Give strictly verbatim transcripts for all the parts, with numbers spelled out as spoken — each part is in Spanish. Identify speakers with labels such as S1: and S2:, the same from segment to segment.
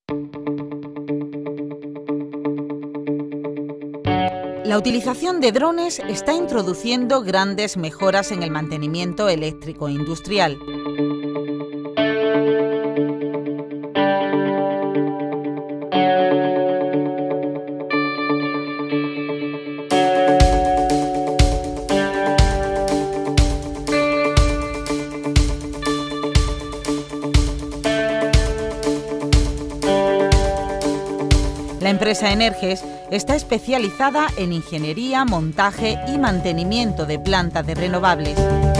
S1: La utilización de drones está introduciendo grandes mejoras en el mantenimiento eléctrico industrial. La empresa Energes está especializada en ingeniería, montaje y mantenimiento de plantas de renovables.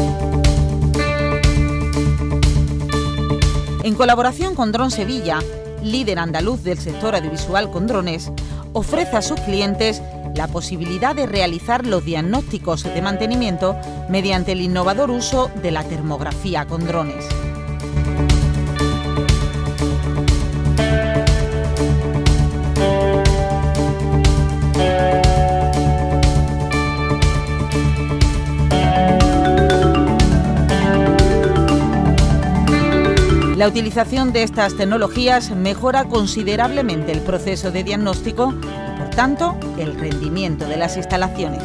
S1: En colaboración con Dron Sevilla, líder andaluz del sector audiovisual con drones, ofrece a sus clientes la posibilidad de realizar los diagnósticos de mantenimiento mediante el innovador uso de la termografía con drones. La utilización de estas tecnologías mejora considerablemente el proceso de diagnóstico y, por tanto, el rendimiento de las instalaciones.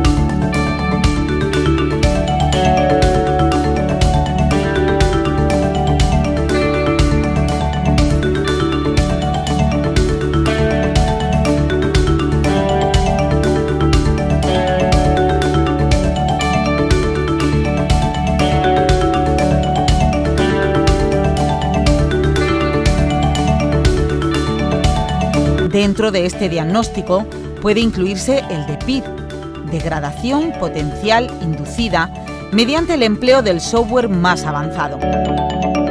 S1: Dentro de este diagnóstico puede incluirse el de P I D, degradación potencial inducida, mediante el empleo del software más avanzado.